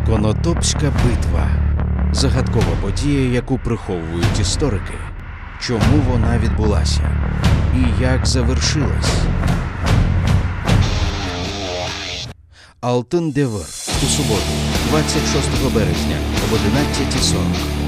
Конотопська битва – загадкова подія, яку приховують історики. Чому вона відбулася? І як завершилась? Алтын Девер у суботу, 26 березня об 11:40.